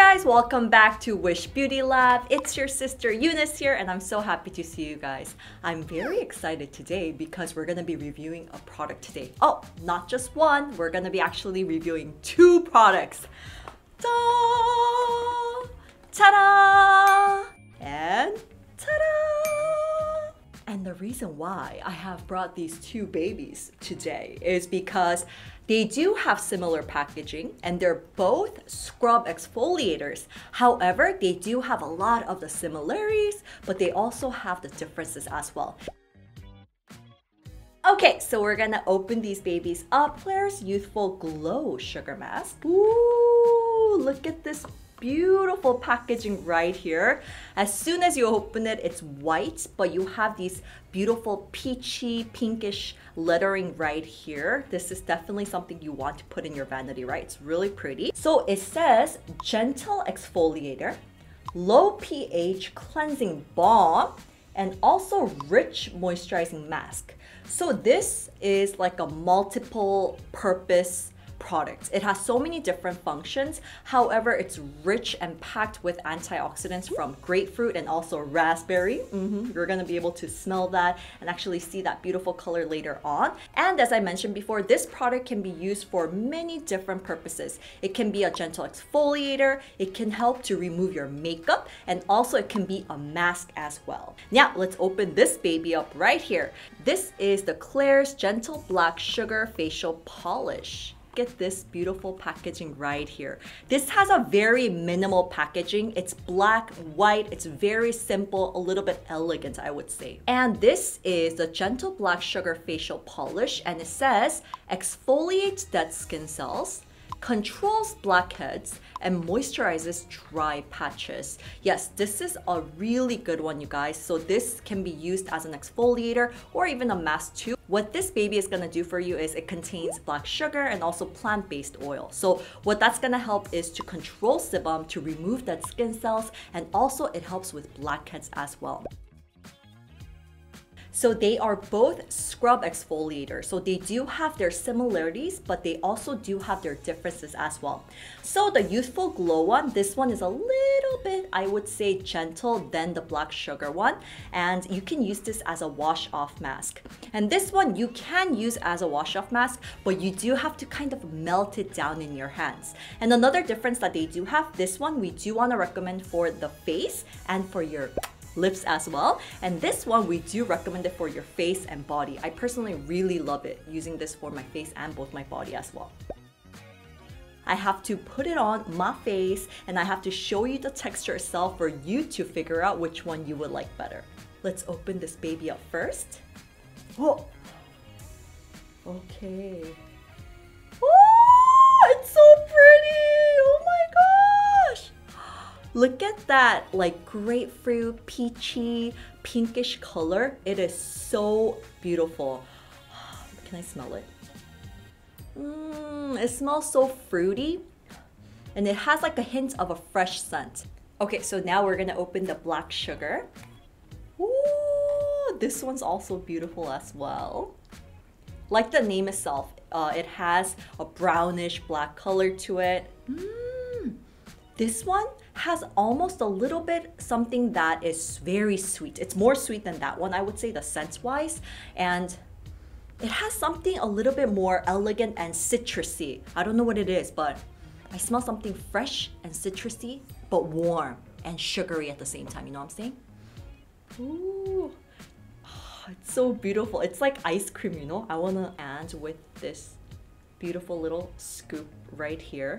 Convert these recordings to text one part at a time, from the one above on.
guys, welcome back to Wish Beauty Lab. It's your sister Eunice here and I'm so happy to see you guys. I'm very excited today because we're going to be reviewing a product today. Oh, not just one, we're going to be actually reviewing two products. Ta-da! Ta-da! And ta-da! And the reason why I have brought these two babies today is because they do have similar packaging and they're both scrub exfoliators. However, they do have a lot of the similarities, but they also have the differences as well. Okay, so we're gonna open these babies up. Klairs Youthful Glow Sugar Mask. Ooh, look at this beautiful packaging right here. As soon as you open it, it's white, but you have these beautiful peachy, pinkish lettering right here. This is definitely something you want to put in your vanity, right? It's really pretty. So it says gentle exfoliator, low pH cleansing balm, and also rich moisturizing mask. So this is like a multiple purpose product. It has so many different functions. However, it's rich and packed with antioxidants from grapefruit and also raspberry. You're gonna be able to smell that and actually see that beautiful color later on. And as I mentioned before, this product can be used for many different purposes. It can be a gentle exfoliator, it can help to remove your makeup, and also it can be a mask as well. Now, let's open this baby up right here. This is the Klairs Gentle Black Sugar Facial Polish. Get this beautiful packaging right here. This has a very minimal packaging. It's black, white, it's very simple, a little bit elegant, I would say. And this is the Gentle Black Sugar Facial Polish, and it says exfoliates dead skin cells, controls blackheads, and moisturizes dry patches. Yes, this is a really good one, you guys. So this can be used as an exfoliator or even a mask too. What this baby is gonna do for you is it contains black sugar and also plant-based oil. So what that's gonna help is to control sebum, to remove dead skin cells, and also it helps with blackheads as well. So they are both scrub exfoliators. So they do have their similarities, but they also do have their differences as well. So the Youthful Glow one, this one is a little bit, I would say, gentle than the black sugar one. And you can use this as a wash-off mask. And this one you can use as a wash-off mask, but you do have to kind of melt it down in your hands. And another difference that they do have, this one we do want to recommend for the face and for your lips as well. And this one we do recommend it for your face and body. I personally really love it, using this for my face and both my body as well. I have to put it on my face and I have to show you the texture itself for you to figure out which one you would like better. Let's open this baby up first. Oh, okay. Oh, it's so pretty. Oh my gosh. Look at that, like grapefruit, peachy, pinkish color. It is so beautiful. Can I smell it? It smells so fruity and it has like a hint of a fresh scent. Okay, so now we're gonna open the black sugar. Ooh, this one's also beautiful as well. Like the name itself, it has a brownish black color to it. This one has almost a little bit something that is very sweet. It's more sweet than that one, I would say, the scent-wise. And it has something a little bit more elegant and citrusy. I don't know what it is, but I smell something fresh and citrusy, but warm and sugary at the same time. You know what I'm saying? Ooh, oh, it's so beautiful. It's like ice cream, you know? I wanna end with this beautiful little scoop right here.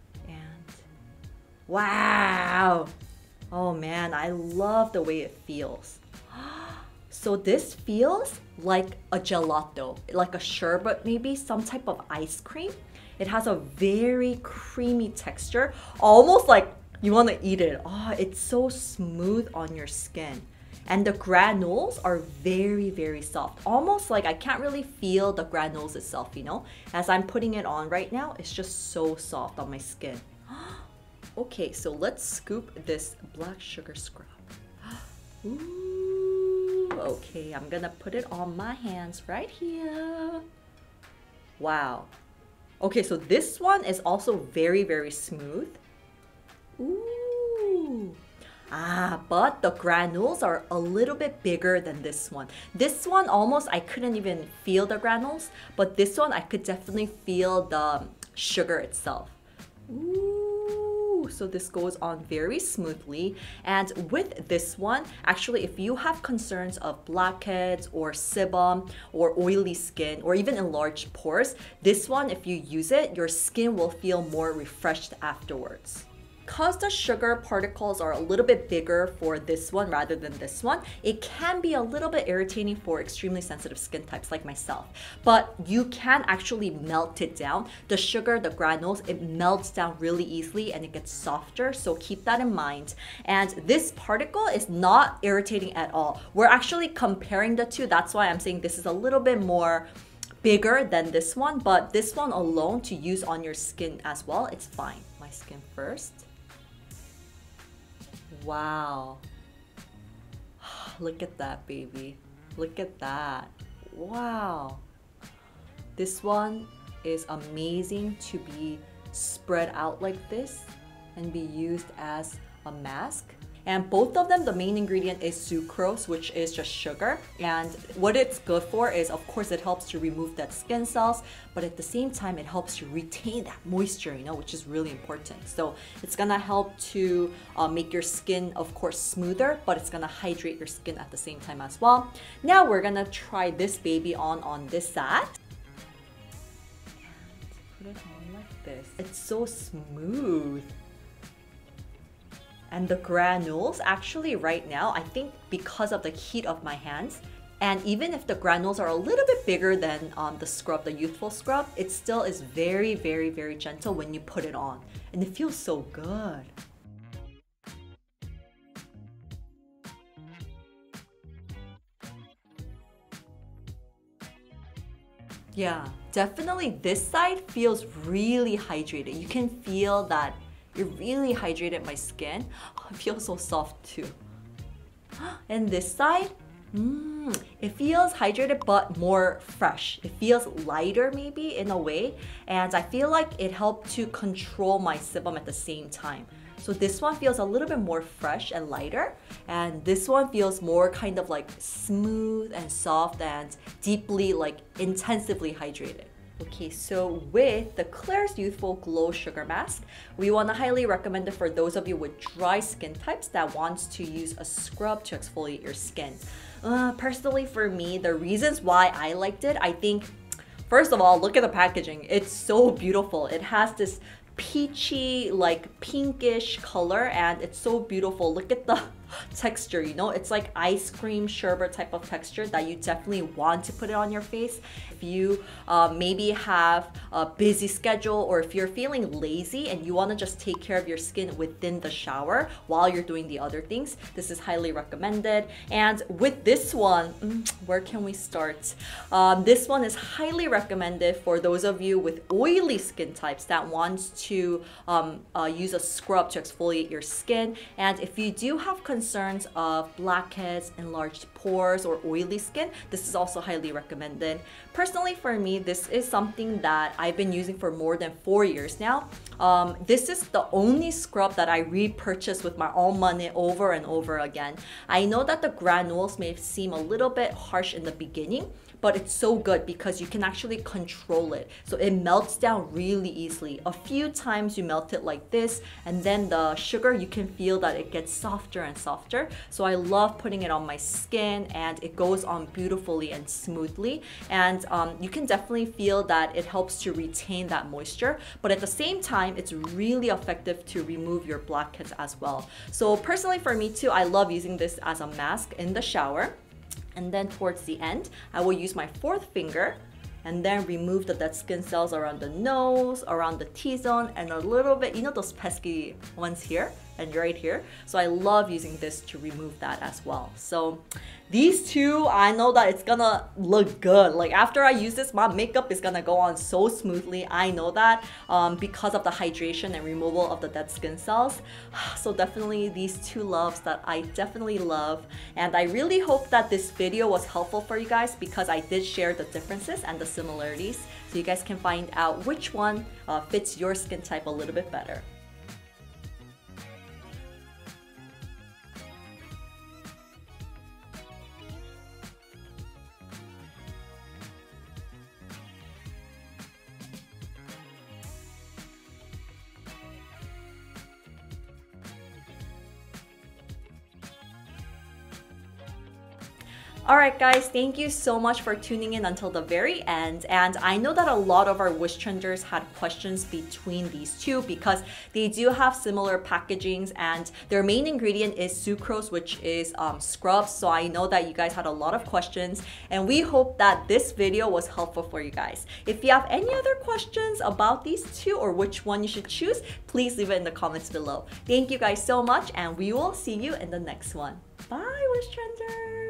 Wow! Oh man, I love the way it feels. So this feels like a gelato, like a sherbet maybe, some type of ice cream. It has a very creamy texture, almost like you want to eat it. Oh, it's so smooth on your skin. And the granules are very, very soft. Almost like I can't really feel the granules itself, you know? As I'm putting it on right now, it's just so soft on my skin. Okay, so let's scoop this black sugar scrub. Ooh, okay, I'm gonna put it on my hands right here. Wow. Okay, so this one is also very, very smooth. Ooh. But the granules are a little bit bigger than this one. This one almost, I couldn't even feel the granules, but this one I could definitely feel the sugar itself. Ooh, so this goes on very smoothly. And with this one, actually, if you have concerns of blackheads or sebum or oily skin or even enlarged pores, this one, if you use it, your skin will feel more refreshed afterwards. Because the sugar particles are a little bit bigger for this one rather than this one, it can be a little bit irritating for extremely sensitive skin types like myself. But you can actually melt it down. The sugar, the granules, it melts down really easily and it gets softer, so keep that in mind. And this particle is not irritating at all. We're actually comparing the two. That's why I'm saying this is a little bit more bigger than this one, but this one alone to use on your skin as well, it's fine. My skin first. Wow. Look at that, baby. Look at that. Wow. This one is amazing to be spread out like this and be used as a mask. And both of them, the main ingredient is sucrose, which is just sugar. And what it's good for is, of course, it helps to remove dead skin cells, but at the same time, it helps to retain that moisture, which is really important. So it's gonna help to make your skin, of course, smoother, but it's gonna hydrate your skin at the same time as well. Now we're gonna try this baby on this side. Put it on like this. It's so smooth. And the granules, actually right now, I think because of the heat of my hands, and even if the granules are a little bit bigger than the scrub, the youthful scrub, it still is very, very, very gentle when you put it on. And it feels so good. Yeah, definitely this side feels really hydrated. You can feel that it really hydrated my skin. Oh, it feels so soft too. And this side, it feels hydrated but more fresh. It feels lighter maybe in a way. And I feel like it helped to control my sebum at the same time. So this one feels a little bit more fresh and lighter. And this one feels more kind of like smooth and soft and deeply, like intensively hydrated. Okay, so with the Klairs Youthful Glow Sugar Mask, we want to highly recommend it for those of you with dry skin types that wants to use a scrub to exfoliate your skin. Personally for me, the reasons why I liked it, I think, first of all, look at the packaging. It's so beautiful. It has this peachy, like pinkish color and it's so beautiful. Look at the texture, it's like ice cream sherbet type of texture that you definitely want to put it on your face. If you maybe have a busy schedule or if you're feeling lazy and you want to just take care of your skin within the shower while you're doing the other things, this is highly recommended. And with this one, where can we start? This one is highly recommended for those of you with oily skin types that wants to use a scrub to exfoliate your skin. And if you do have concerns of blackheads, enlarged pores, or oily skin, this is also highly recommended. Personally, for me, this is something that I've been using for more than 4 years now. This is the only scrub that I repurchased with my own money over and over again. I know that the granules may seem a little bit harsh in the beginning, but it's so good because you can actually control it. So it melts down really easily. A few times you melt it like this, and then the sugar, you can feel that it gets softer and softer. So I love putting it on my skin and it goes on beautifully and smoothly. And you can definitely feel that it helps to retain that moisture, but at the same time, it's really effective to remove your blackheads as well. So personally for me too, I love using this as a mask in the shower. And then towards the end, I will use my fourth finger and then remove the dead skin cells around the nose, around the T-zone, and a little bit, those pesky ones here and right here. So I love using this to remove that as well. So these two, I know that it's gonna look good. Like after I use this, my makeup is gonna go on so smoothly. I know that because of the hydration and removal of the dead skin cells. So definitely these two loves that I definitely love. And I really hope that this video was helpful for you guys because I did share the differences and the similarities so you guys can find out which one fits your skin type a little bit better. Alright guys, thank you so much for tuning in until the very end, and I know that a lot of our wish trenders had questions between these two because they do have similar packagings and their main ingredient is sucrose, which is scrubs. So I know that you guys had a lot of questions and we hope that this video was helpful for you guys. If you have any other questions about these two or which one you should choose, please leave it in the comments below. Thank you guys so much and we will see you in the next one. Bye, wish trenders!